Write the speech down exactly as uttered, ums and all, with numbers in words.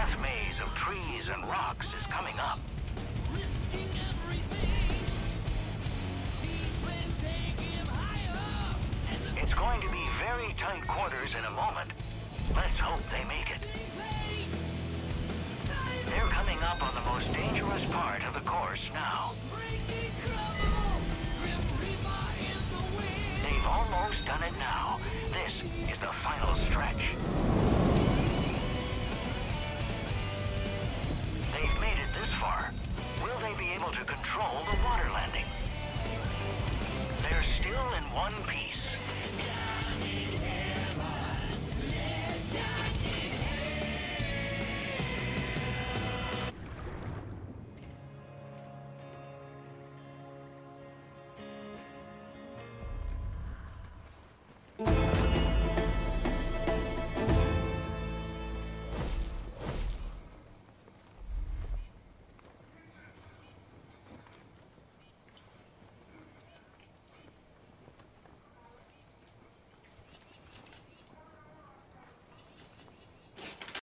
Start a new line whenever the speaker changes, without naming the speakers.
death maze of trees and rocks is coming up. It's going to be very tight quarters in a moment. Let's hope they make it. They're coming up on the most dangerous part of the course now.